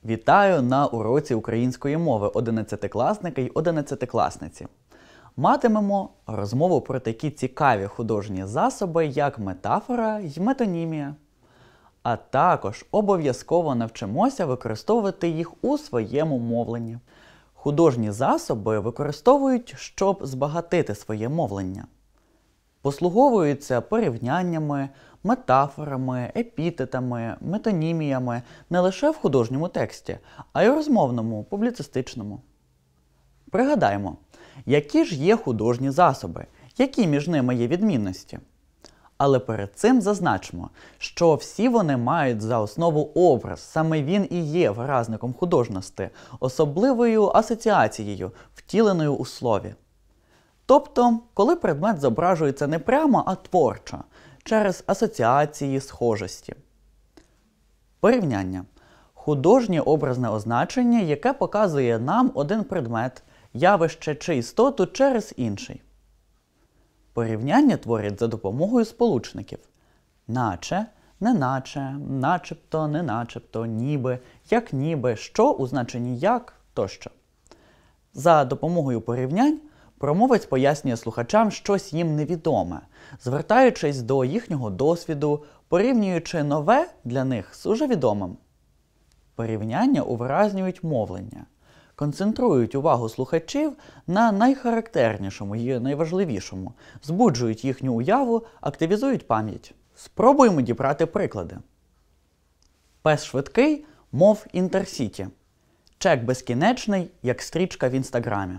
Вітаю на уроці української мови 11-класники й 11-класниці. Матимемо розмову про такі цікаві художні засоби, як метафора й метонімія. А також обов'язково навчимося використовувати їх у своєму мовленні. Художні засоби використовують, щоб збагатити своє мовлення. Послуговуються порівняннями, метафорами, епітетами, метоніміями не лише в художньому тексті, а й у розмовному, публіцистичному. Пригадаємо, які ж є художні засоби, які між ними є відмінності. Але перед цим зазначимо, що всі вони мають за основу образ, саме він і є виразником художності, особливою асоціацією, втіленою у слові. Тобто, коли предмет зображується не прямо, а творчо, через асоціації, схожості. Порівняння. Художнє образне означення, яке показує нам один предмет, явище чи істоту через інший. Порівняння творять за допомогою сполучників. Наче, неначе, начебто, неначебто, ніби, як ніби, що у значенні як тощо. За допомогою порівнянь промовець пояснює слухачам щось їм невідоме, звертаючись до їхнього досвіду, порівнюючи нове для них з уже відомим. Порівняння увиразнюють мовлення, концентрують увагу слухачів на найхарактернішому і найважливішому, збуджують їхню уяву, активізують пам'ять. Спробуємо дібрати приклади. Пес швидкий, мов інтерсіті. Чек безкінечний, як стрічка в інстаграмі.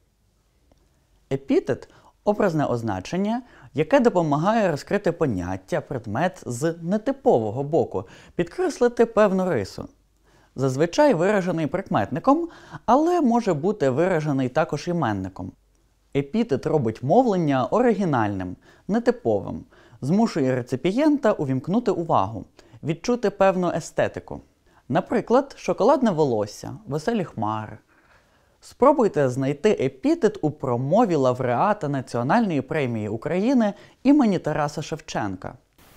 Епітет – образне означення, яке допомагає розкрити поняття, предмет з нетипового боку, підкреслити певну рису. Зазвичай виражений прикметником, але може бути виражений також іменником. Епітет робить мовлення оригінальним, нетиповим, змушує реципієнта увімкнути увагу, відчути певну естетику. Наприклад, шоколадне волосся, веселі хмари. Спробуйте знайти епітет у промові лауреата Національної премії України імені Тараса Шевченка.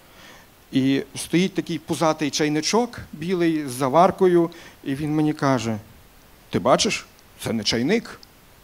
І стоїть такий пузатий чайничок, білий, з заваркою, і він мені каже: "Ти бачиш, це не чайник,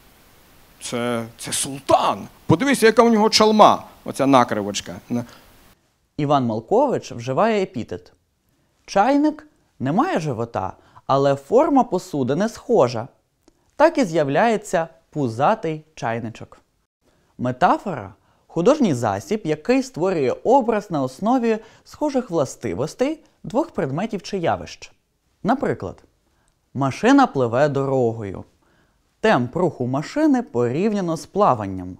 це султан. Подивися, яка у нього чалма, оця накривочка". Іван Малкович вживає епітет. Чайник не має живота, але форма посудини схожа. Так і з'являється пузатий чайничок. Метафора – художній засіб, який створює образ на основі схожих властивостей двох предметів чи явищ. Наприклад, машина пливе дорогою. Темп руху машини порівняно з плаванням.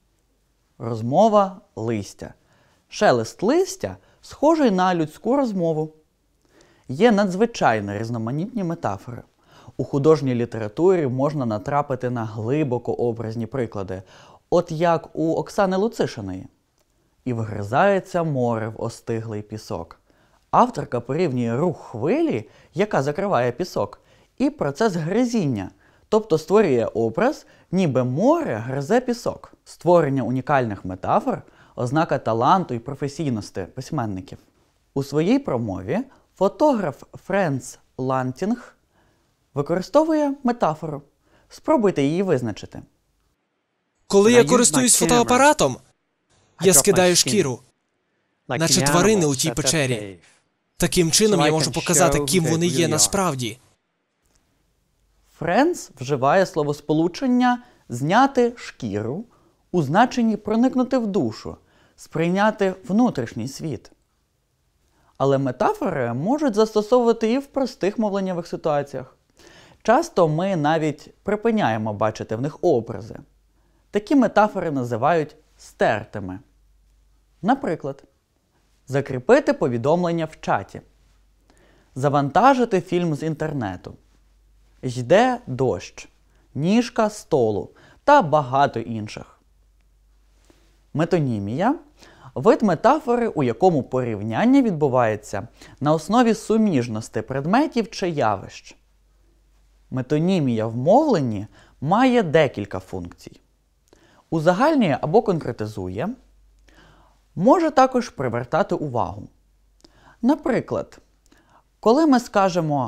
Розмова – листя. Шелест листя схожий на людську розмову. Є надзвичайно різноманітні метафори. У художній літературі можна натрапити на глибоко образні приклади, от як у Оксани Луцишиної. І вгризається море в остиглий пісок. Авторка порівнює рух хвилі, яка закриває пісок, і процес гризіння, тобто створює образ, ніби море гризе пісок. Створення унікальних метафор – ознака таланту і професійності письменників. У своїй промові фотограф Френц Лантінг використовує метафору. Спробуйте її визначити. Коли я користуюсь фотоапаратом, я скидаю шкіру, наче тварини у тій печері. Таким чином я можу показати, ким вони є насправді. Френц вживає словосполучення «зняти шкіру» у значенні проникнути в душу, сприйняти внутрішній світ. Але метафори можуть застосовувати і в простих мовленнєвих ситуаціях. Часто ми навіть припиняємо бачити в них образи. Такі метафори називають стертими. Наприклад, закріпити повідомлення в чаті, завантажити фільм з інтернету, йде дощ, ніжка столу та багато інших. Метонімія – вид метафори, у якому порівняння відбувається на основі суміжності предметів чи явищ. Метонімія в мовленні має декілька функцій. Узагальнює або конкретизує, може також привертати увагу. Наприклад, коли ми скажемо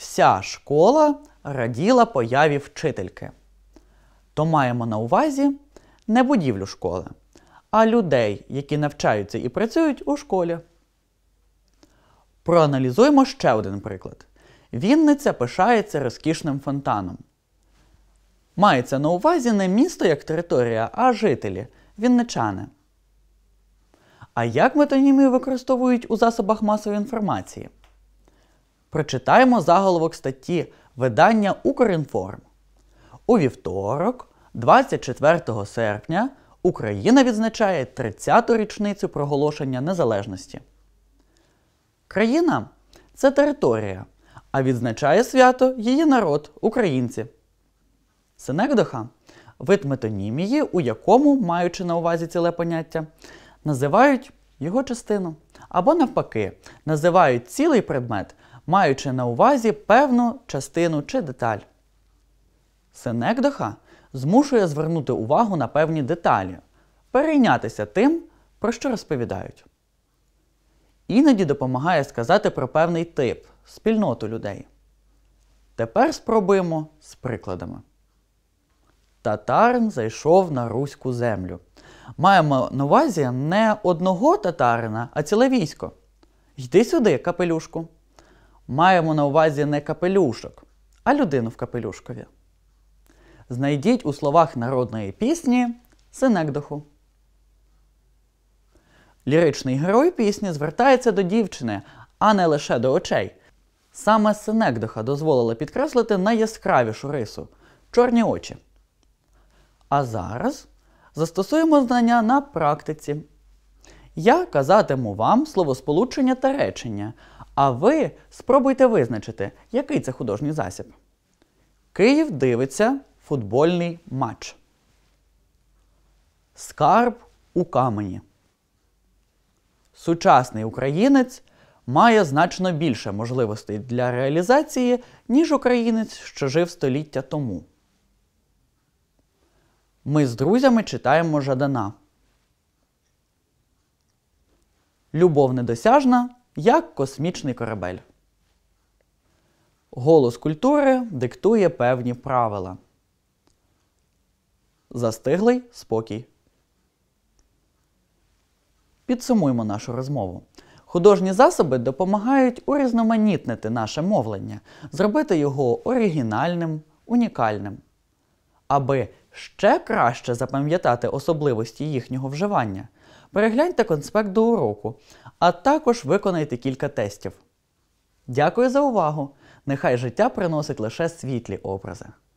Вся школа раділа появі вчительки. То маємо на увазі не будівлю школи, а людей, які навчаються і працюють у школі. Проаналізуємо ще один приклад. Вінниця пишається розкішним фонтаном. Мається на увазі не місто як територія, а жителі – вінничани. А як метонімію використовують у засобах масової інформації? Прочитаємо заголовок статті видання «Укрінформ». У вівторок, 24 серпня, Україна відзначає 30-ту річницю проголошення незалежності. Країна – це територія, а відзначає свято її народ – українці. Синекдоха – вид метонімії, у якому, маючи на увазі ціле поняття, називають його частину. Або навпаки, називають цілий предмет, маючи на увазі певну частину чи деталь. Синекдоха змушує звернути увагу на певні деталі, перейнятися тим, про що розповідають. Іноді допомагає сказати про певний тип, спільноту людей. Тепер спробуємо з прикладами. Татарин зайшов на руську землю. Маємо на увазі не одного татарина, а ціле військо. Йди сюди, капелюшку. Маємо на увазі не капелюшок, а людину в капелюшкові. Знайдіть у словах народної пісні синекдоху. Ліричний герой пісні звертається до дівчини, а не лише до очей. Саме синекдоха дозволила підкреслити найяскравішу рису – чорні очі. А зараз застосуємо знання на практиці. Я казатиму вам словосполучення та речення, а ви спробуйте визначити, який це художній засіб. Київ дивиться футбольний матч. Скарб у камені. Сучасний українець має значно більше можливостей для реалізації, ніж українець, що жив століття тому. Ми з друзями читаємо Жадана. Любов недосяжна, як космічний корабель. Голос культури диктує певні правила. Застиглий спокій. Підсумуємо нашу розмову. Художні засоби допомагають урізноманітнити наше мовлення, зробити його оригінальним, унікальним. Аби ще краще запам'ятати особливості їхнього вживання, перегляньте конспект до уроку, а також виконайте кілька тестів. Дякую за увагу! Нехай життя приносить лише світлі образи.